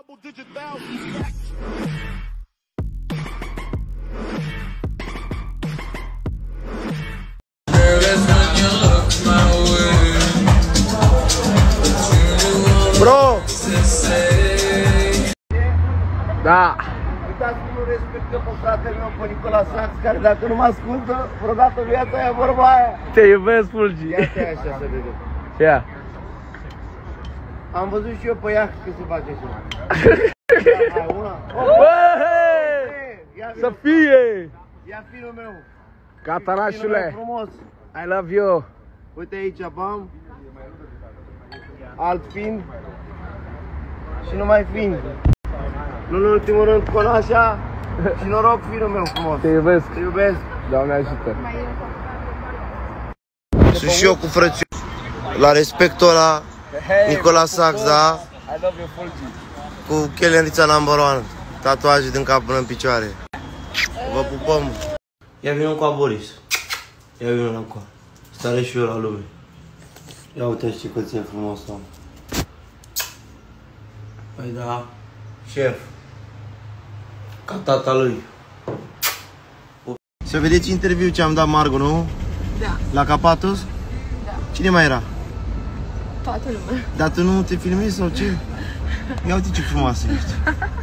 Bro! Da! Uitați că nu respectă pe fratele meu, pe Nicola Sax, care dacă nu mă ascultă, vreodată viața aia vorba aia. Te iubesc, Fulgi! Ia te așa să vedem. Ia! Am văzut și eu pe ea că se face așa. Hai, una. Să fie! Ia finul meu. Catanașule! Frumos. I love you! Uite aici, bam. Alt fin. Și numai fin. Nu în ultimul rând, Conașa. Și noroc, finul meu frumos. Te iubesc! Te iubesc. Doamne ajută! Sunt și eu cu frățiu. La respectul ăla, Nicola Sax, da? I love you, Fulgi! Cu chelenița number one. Tatuaje din cap până în picioare. Vă pupăm. Ia vină cu Boris. Ia vină la cu. Stare și eu la lume. Ia uite și că ți-e frumos, om. Păi da, șef. Ca tata lui. Să vedeți interviul ce am dat Margo, nu? Da. La Capatos? Da. Cine mai era? Toată lumea. Dar tu nu te filmezi sau ce? Ia uite ce frumoasă ești.